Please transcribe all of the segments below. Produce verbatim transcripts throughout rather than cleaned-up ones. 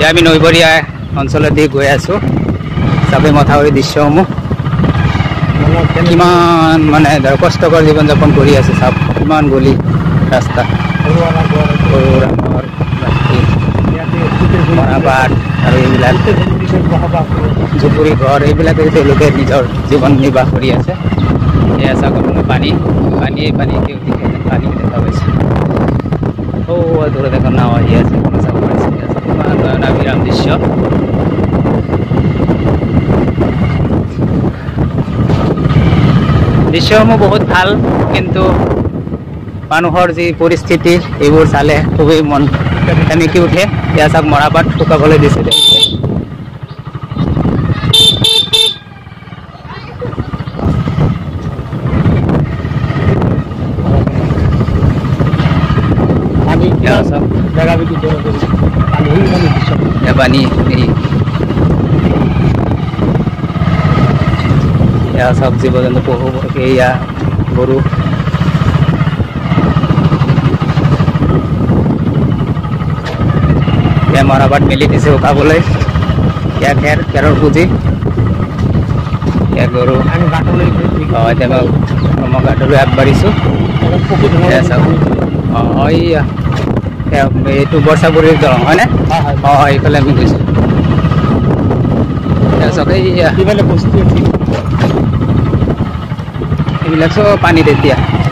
আমি নৈবৰীয়া অঞ্চলৰ দি গৈ আছোঁ চাপে মথাউৰি দৃশ্যসমূহ কিমান মানে ধৰ কষ্টকৰ জীৱন যাপন কৰি আছে চাপ কিমান গলি ৰাস্তা মৰাপাট আৰু এইবিলাক জুপুৰি ঘৰ এইবিলাকে তেওঁলোকে নিজৰ জীৱন নিৰ্বাহ কৰি আছে এয়া চাওক আপোনাৰ পানী পানীয়ে পানী পানী দেখা পাইছে ও দূৰত এখন নাও আহি আছে কোনো চাব পাৰিছে কিমান নয়নাভিৰাম দৃশ্য দৃশ্যসমূহ বহুত ভাল কিন্তু মানুহৰ যি পৰিস্থিতি এইবোৰ চালে খুবেই মন সেমেকি উঠে এয়া চাওক মৰাপাট শুকাবলৈ দিছে পানী এয়া সব জীৱ জন্তু পশু পক্ষী এয়া গৰু এয়া মৰাপাট মেলি দিছে শুকাবলৈ এয়া খেৰ খেৰৰ পুঁজি এয়া গৰু অঁ এতিয়া মই ঘাটলৈ আগবাঢ়িছোঁ এয়া চাওক অঁ এয়া এইটো বৰ্ষাপুৰীৰ দলং হয়নে অঁ হয় এইফালে আমি গৈছোঁ চাওক এইয়া এইবিলাক চব পানীত এতিয়া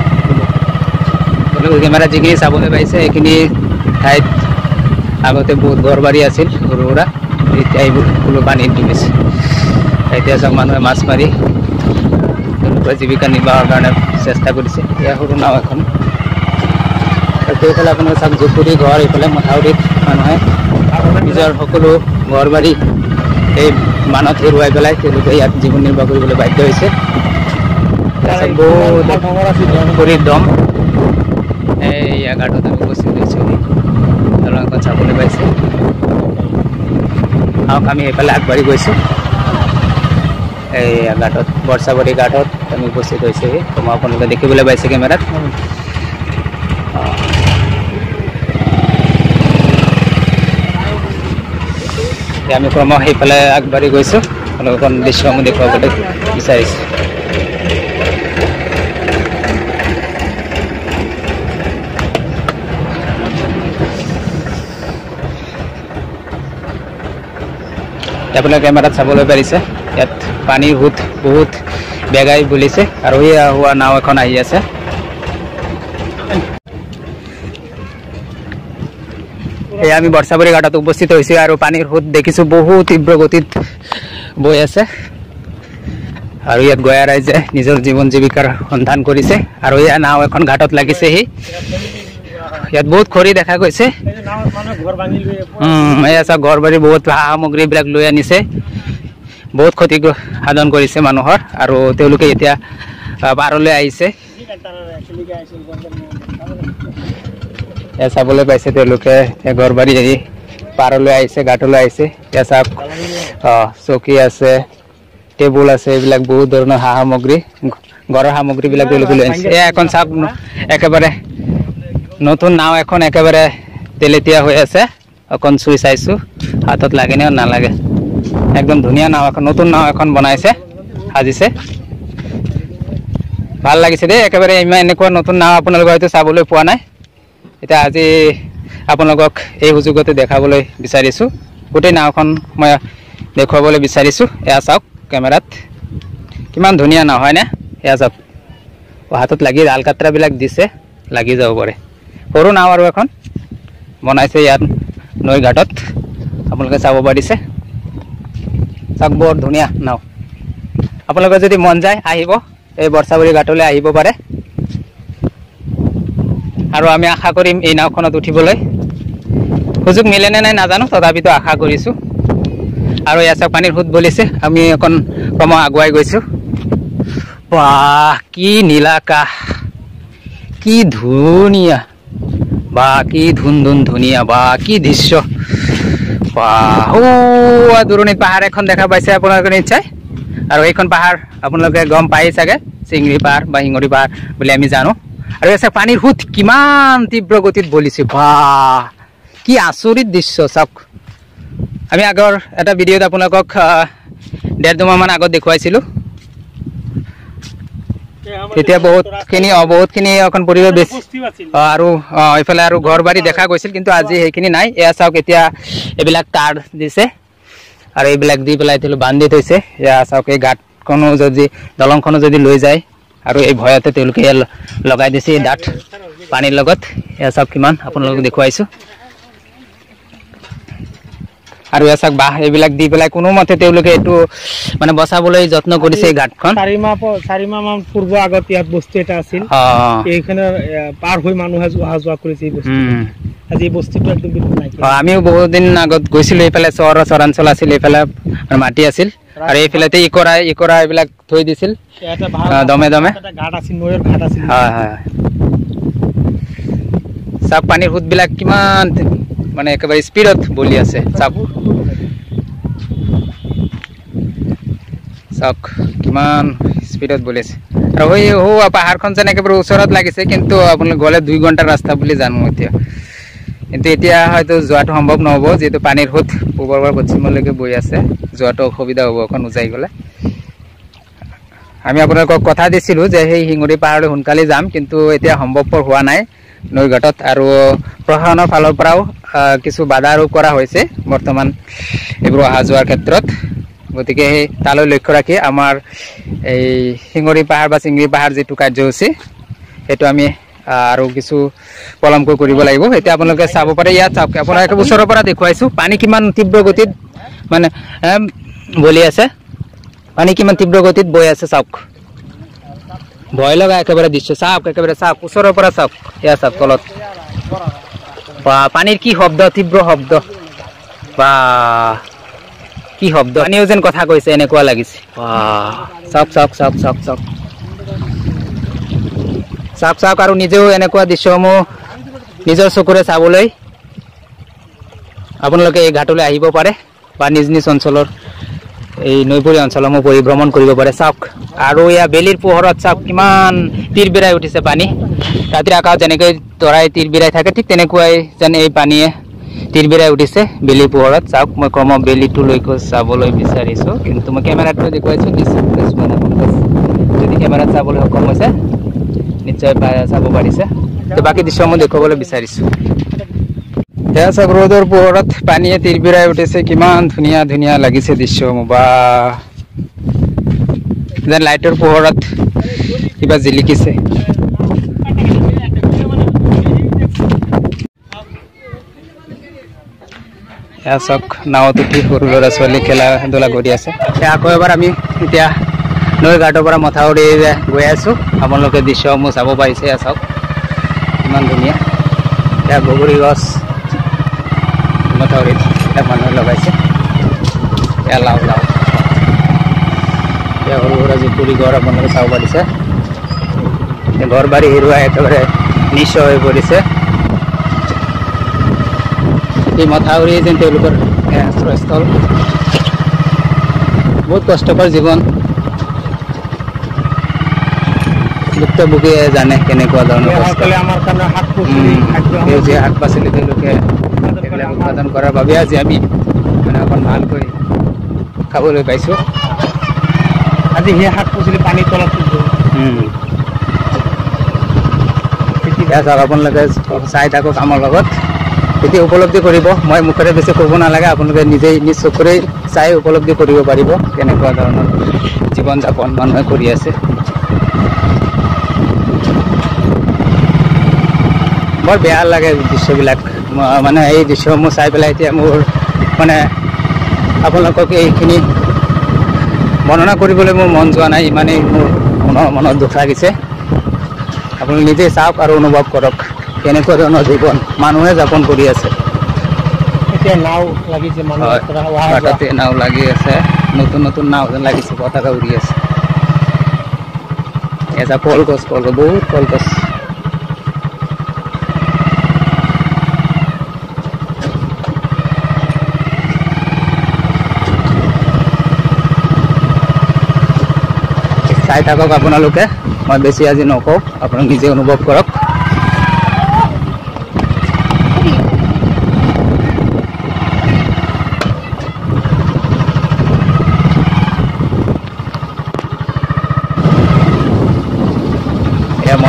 কেমেৰা যিখিনি চাবলৈ পাইছে এইখিনি ঠাইত আগতে বহুত ঘৰ বাৰী আছিল সৰু সুৰা এতিয়া এইবোৰ সকলো পানীত ডুবিছে এতিয়া চাওক মানুহে মাছ মাৰি তেওঁলোকৰ জীৱিকা নিৰ্বাহৰ কাৰণে চেষ্টা কৰিছে এয়া সৰু নাও এখন সেইফালে আপোনাৰ চাওক জুপুৰি ঘৰ এইফালে মথাউৰিত মানুহে নিজৰ সকলো ঘৰ বাৰী এই মানত হেৰুৱাই পেলাই তেওঁলোকে ইয়াত জীৱন নিৰ্বাহ কৰিবলৈ বাধ্য হৈছে পুখুৰীৰ দম এইয়া ঘাটত আমি উপস্থিত হৈছোঁ দলংখন চাবলৈ পাইছে আহক আমি এইফালে আগবাঢ়ি গৈছোঁ এইয়া ঘাটত বৰ্ষাবাৰী ঘাটত আমি উপস্থিত হৈছে মই আপোনালোকে দেখিবলৈ পাইছে কেমেৰাত আমি ক্ৰমশ সেইফালে আগবাঢ়ি গৈছোঁ আপোনালোকৰ দৃশ্যসমূহ দেখুৱাবলৈ বিচাৰিছোঁ আপোনালোকে কেমেৰাত চাবলৈ পাৰিছে ইয়াত পানীৰ সোঁত বহুত বেগাই বুলিছে আৰু এয়া হোৱা নাও এখন আহি আছে এই আমি বৰ্ষাবাৰী ঘাটত উপস্থিত হৈছোঁ আৰু পানীৰ সোঁত দেখিছোঁ বহুত তীব্ৰ গতিত বৈ আছে আৰু ইয়াত গয়া ৰাইজে নিজৰ জীৱন জীৱিকাৰ সন্ধান কৰিছে আৰু এয়া নাও এখন ঘাটত লাগিছেহি ইয়াত বহুত খৰি দেখা গৈছে এয়া চাওক ঘৰ বাৰী বহুত সা সামগ্ৰীবিলাক লৈ আনিছে বহুত ক্ষতি সাধন কৰিছে মানুহৰ আৰু তেওঁলোকে এতিয়া পাৰলৈ আহিছে এয়া চাবলৈ পাইছে তেওঁলোকে ঘৰ বাৰী আহি পাৰলৈ আহিছে ঘাটলৈ আহিছে এয়া চাওক অঁ চকী আছে টেবুল আছে এইবিলাক বহুত ধৰণৰ সা সামগ্ৰী ঘৰৰ সামগ্ৰীবিলাক তেওঁলোকে লৈ আনিছে এয়া এখন চাওক একেবাৰে নতুন নাও এখন একেবাৰে তেলেতীয়া হৈ আছে অকণ চুই চাইছোঁ হাতত লাগেনে নালাগে একদম ধুনীয়া নাও এখন নতুন নাও এখন বনাইছে সাজিছে ভাল লাগিছে দেই একেবাৰে ইমান এনেকুৱা নতুন নাও আপোনালোকে হয়তো চাবলৈ পোৱা নাই এতিয়া আজি আপোনালোকক এই সুযোগতে দেখাবলৈ বিচাৰিছোঁ গোটেই নাওখন মই দেখুৱাবলৈ বিচাৰিছোঁ এয়া চাওক কেমেৰাত কিমান ধুনীয়া নাও হয়নে এয়া চাওক হাতত লাগি আলকাট্ৰাবিলাক দিছে লাগি যাব পাৰে সৰু নাও আৰু এখন বনাইছে ইয়াত নৈ ঘাটত আপোনালোকে চাব পাৰিছে চাওক বৰ ধুনীয়া নাও আপোনালোকে যদি মন যায় আহিব এই বৰ্ষাবাৰী ঘাটলৈ আহিব পাৰে আৰু আমি আশা কৰিম এই নাওখনত উঠিবলৈ সুযোগ মিলেনে নাই নাজানো তথাপিতো আশা কৰিছোঁ আৰু এয়া চাওক পানীৰ সোঁত বলিছে আমি অকণ ক্ৰমশ আগুৱাই গৈছোঁ বাহ কি নীলা আকাশ কি ধুনীয়া বা কি ধুন ধুন ধুনীয়া বা কি দৃশ্য বাহ দূৰণিত পাহাৰ এখন দেখা পাইছে আপোনালোকে নিশ্চয় আৰু এইখন পাহাৰ আপোনালোকে গম পাই চাগে চিংৰি পাহাৰ বা শিঙৰি পাহাৰ বুলি আমি জানো আৰু এয়া পানীৰ সোঁত কিমান তীব্ৰ গতিত বলিছে বাহ কি আচৰিত দৃশ্য চাওক আমি আগৰ এটা ভিডিঅ'ত আপোনালোকক ডেৰ দুমাহমান আগত দেখুৱাইছিলোঁ। তেতিয়া বহুতখিনি বহুতখিনি এখন পৰিৱেশ বেছি আৰু এইফালে আৰু ঘৰ বাৰী দেখা গৈছিল, কিন্তু আজি সেইখিনি নাই। এয়া চাওক, এতিয়া এইবিলাক তাঁৰ দিছে আৰু এইবিলাক দি পেলাই বান্ধি থৈছে। এয়া চাওক, এই ঘাটখনো যদি দলংখনো যদি লৈ যায় আৰু এই ভয়তে তেওঁলোকে লগাই দিছে ডাঠ পানীৰ লগত। এয়া চাওক কিমান আপোনালোকক দেখুৱাইছোঁ। আৰু এয়া চাওক বাঁহ এইবিলাক দি পেলাই কোনোমতে তেওঁলোকে এইটো মানে বচাবলৈ যত্ন কৰিছে। এই ঘাটখন চাৰি মাহ চাৰি মাহ মান পূৰ্ব আগত ইয়াত বস্তু এটা আছিল, এইখানে পাৰ হৈ মানুহে অহা যোৱা কৰিছে। আজি এই বস্তুটো একদম আমিও বহুত দিন আগত গৈছিলোঁ। এইফালে চহৰৰ চৰাঞ্চল আছিল, এইফালে মাটি আছিল আৰু এইফালেতে ইকৰা ইকৰা এইবিলাক থৈ দিছিল দমে দমে। হয় হয়, চাওক পানীৰ সোঁতবিলাক কিমান মানে একেবাৰে স্পীডত বলি আছে। চাওক চাওক কিমান স্পীডত বলি আছে। আৰু সেই সৌ পাহাৰখন যেন একেবাৰে ওচৰত লাগিছে, কিন্তু আপোনালোক গ'লে দুই ঘণ্টাৰ ৰাস্তা বুলি জানো এতিয়া। কিন্তু এতিয়া হয়তো যোৱাটো সম্ভৱ নহ'ব, যিহেতু পানীৰ সোঁত পূবৰ পৰা পশ্চিমলৈকে বৈ আছে। যোৱাটো অসুবিধা হ'ব এখন উজাই গ'লে। আমি আপোনালোকক কথা দিছিলোঁ যে সেই শিঙৰি পাহাৰলৈ সোনকালে যাম, কিন্তু এতিয়া সম্ভৱপৰ হোৱা নাই নৈঘাটত। আৰু প্ৰশাসনৰ ফালৰ পৰাও কিছু বাধা আৰোপ কৰা হৈছে বৰ্তমান এইবোৰ অহা যোৱাৰ ক্ষেত্ৰত। গতিকে সেই তালৈ লক্ষ্য ৰাখি আমাৰ এই শিঙৰি পাহাৰ বা চিঙৰি পাহাৰ যিটো কাৰ্যসূচী, সেইটো আমি আৰু কিছু পলমকৈ কৰিব লাগিব। এতিয়া আপোনালোকে চাব পাৰে, ইয়াত চাওক, আপোনালোকে ওচৰৰ পৰা দেখুৱাইছোঁ পানী কিমান তীব্ৰ গতিত মানে বলি আছে, পানী কিমান তীব্ৰ গতিত বৈ আছে। চাওক, ভয় লগা একেবাৰে দৃশ্য। চাওক একেবাৰে চাওক, ওচৰৰ পৰা চাওক। এয়া চাওক তলত পানীৰ কি শব্দ, তীব্ৰ শব্দ, বা কি শব্দ, পানীও যেন কথা কৈছে এনেকুৱা লাগিছে। চাওক চাওক চাওক চাওক চাওক চাওক চাওক আৰু নিজেও এনেকুৱা দৃশ্যসমূহ নিজৰ চকুৰে চাবলৈ আপোনালোকে এই ঘাটলৈ আহিব পাৰে বা নিজ নিজ অঞ্চলৰ এই নৈপৰীয়া অঞ্চলসমূহ পৰিভ্ৰমণ কৰিব পাৰে। চাওক, আৰু এয়া বেলিৰ পোহৰত চাওক কিমান তীৰ বিৰাই উঠিছে পানী। ৰাতিৰ আকাশত যেনেকৈ তৰাই তীৰ বিৰাই থাকে, ঠিক তেনেকুৱাই যেন এই পানীয়ে তীৰ বিৰাই উঠিছে বেলিৰ পোহৰত। চাওক, মই ক্ৰম বেলিটোলৈকে চাবলৈ বিচাৰিছোঁ, কিন্তু মই কেমেৰাটো দেখুৱাইছোঁ। নিশ্চয় যদি কেমেৰাত চাবলৈ সক্ষম হৈছে নিশ্চয় চাব পাৰিছে। বাকী দৃশ্যসমূহ দেখুৱাবলৈ বিচাৰিছোঁ। এয়া চাওক, ৰ'দৰ পোহৰত পানীয়ে তীৰ বিৰাই উঠিছে, কিমান ধুনীয়া ধুনীয়া লাগিছে দৃশ্যসমূহ। বা যেন লাইটৰ পোহৰত কিবা জিলিকিছে। এয়া চাওক, নাৱত উঠি সৰু ল'ৰা ছোৱালী খেলা ধূলা কৰি আছে। আকৌ এবাৰ আমি এতিয়া নৈ ঘাটৰ পৰা মথাউৰি গৈ আছোঁ। আপোনালোকে দৃশ্যসমূহ চাব পাৰিছে। এয়া চাওক কিমান ধুনীয়া। এয়া বগৰী গছ মথাউৰিত এটা মানুহে লগাইছে। এয়া লাও লাও এয়া সৰু সুৰা জুপুৰি ঘৰ আপোনালোকে চাব পাৰিছে। ঘৰ বাৰী হেৰুৱাই একেবাৰে নিঃস্ব হৈ পৰিছে। এই মথাউৰি যেন তেওঁলোকৰ আশ্ৰয়স্থল। বহুত কষ্টকৰ জীৱন, ভুক্তভোগীয়ে জানে কেনেকুৱা ধৰণৰ সেউজীয়া শাক পাচলি তেওঁলোকে এইবিলাক উৎপাদন কৰাৰ বাবে আজি আমি মানে অকণ ভালকৈ খাবলৈ পাইছোঁ। আজি সেই শাক পাচলি পানীৰ তলত চাওক, আপোনালোকে চাই থাকক আমাৰ লগত, তেতিয়া উপলব্ধি কৰিব। মই মুখেৰে বেছি ক'ব নালাগে, আপোনালোকে নিজেই নিজ চকুৰে চাই উপলব্ধি কৰিব পাৰিব কেনেকুৱা ধৰণৰ জীৱন যাপন মানুহে কৰি আছে। বৰ বেয়া লাগে দৃশ্যবিলাক। মানে এই দৃশ্যসমূহ চাই পেলাই এতিয়া মোৰ মানে আপোনালোকক এইখিনি বৰ্ণনা কৰিবলৈ মোৰ মন যোৱা নাই, ইমানেই মোৰ মনৰ মনত দুখ লাগিছে। আপোনালোকে নিজে চাওক আৰু অনুভৱ কৰক কেনেকুৱা ধৰণৰ জীৱন মানুহে যাপন কৰি আছে। এতিয়া নাও লাগিছে, বাটতে নাও লাগি আছে, নতুন নতুন নাও যেন লাগিছে, পতাকা উৰি আছে। এটা কলগছ, কলগছ বহুত কলগছ। চাই থাকক আপোনালোকে, মই বেছি আজি নকওঁ, আপোনালোকে নিজে অনুভৱ কৰক।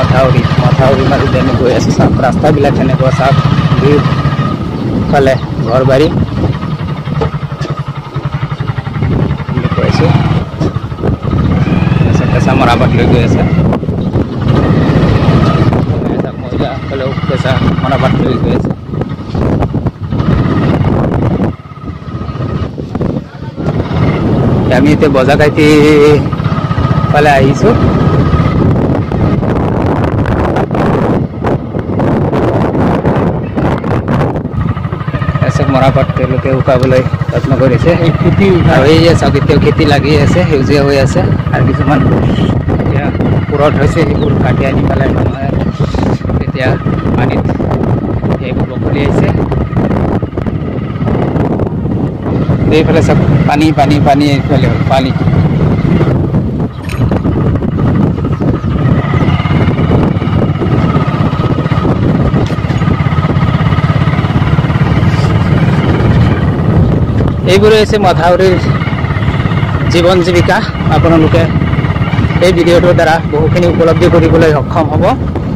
মথাউৰি মথাউৰি মাজতে আমি গৈ আছোঁ চাওক ৰাস্তাবিলাক কেনেকুৱা চাওক দুয়োফালে ঘৰ বাৰী গৈ আছোঁ কেঁচা মৰাপাট লৈ গৈ আছে মহিলাসকলেও কেঁচা মৰাপাট লৈ গৈ আছে আমি এতিয়া বজাগাইতি ফালে আহিছোঁ মৰাপাট তেওঁলোকে শুকাবলৈ যত্ন কৰিছে খেতি আৰু এই যে চাওক এতিয়াও খেতি লাগি আছে সেউজীয়া হৈ আছে আৰু কিছুমান এতিয়া পুৰত হৈছে সেইবোৰ কাটি আনি পেলাই মানুহে এতিয়া পানীত সেইবোৰ বখলি আহিছে এইফালে চাওক পানী পানী পানী এইফালে পানী এইবোৰে হৈছে মথাউৰিৰ জীৱন জীৱিকা আপোনালোকে এই ভিডিঅ'টোৰ দ্বাৰা বহুখিনি উপলব্ধি কৰিবলৈ সক্ষম হ'ব।